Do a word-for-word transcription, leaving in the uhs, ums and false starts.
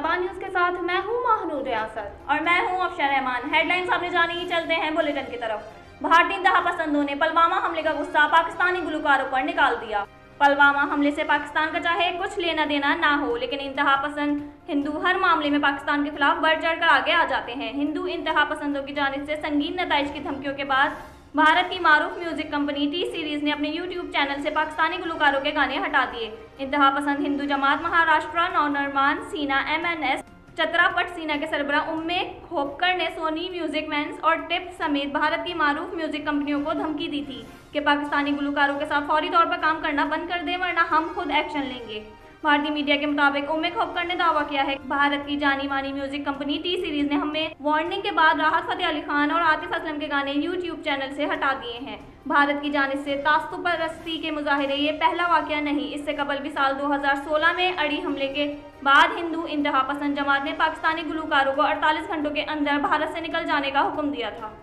शाबान news के साथ मैं हूँ महानूर रियासत और मैं हूँ अफशर रहमान। हेडलाइंस आपने जानी ही, चलते हैं बुलेटिन की तरफ। भारतीय इंतहा पसंदों ने पुलवामा हमले का गुस्सा पाकिस्तानी गुलकारों पर निकाल दिया। पुलवामा हमले से पाकिस्तान का चाहे कुछ लेना देना ना हो, लेकिन इंतहा पसंद हिंदू हर मामले में पाकिस्तान के खिलाफ बढ़ चढ़ कर आगे आ जाते हैं। हिंदू इंतहा पसंदों की जानिब से संगीन नताइज की धमकियों के बाद भारत की मारूफ म्यूजिक कंपनी टी सीरीज ने अपने यूट्यूब चैनल से पाकिस्तानी गुलकारों के गाने हटा दिए। इंतहा पसंद हिंदू जमात महाराष्ट्र नवनिर्माण सेना एम एन एस चतरापट सेना के सरबराह उम्मे खोपकर ने सोनी म्यूजिक मैंस और टिप समेत भारत की मारूफ म्यूजिक कंपनियों को धमकी दी थी कि पाकिस्तानी गुलकारों के साथ फौरी तौर पर काम करना बंद कर दें, वरना हम खुद एक्शन लेंगे। भारतीय मीडिया के मुताबिक उम्मे खोपकर ने दावा किया है कि भारत की जानी मानी म्यूजिक कंपनी टी सीरीज ने हमें वार्निंग के बाद राहत फतेह अली खान और आतिफ असलम के गाने यूट्यूब चैनल से हटा दिए हैं। भारत की जानिब से तासुबपरस्ती के मुजाहिरे ये पहला वाकया नहीं। इससे कबल भी साल दो हज़ार सोलह में अड़ी हमले के बाद हिंदू इंतहा पसंद जमात ने पाकिस्तानी गुलकारों को अड़तालीस घंटों के अंदर भारत से निकल जाने का हुक्म दिया था।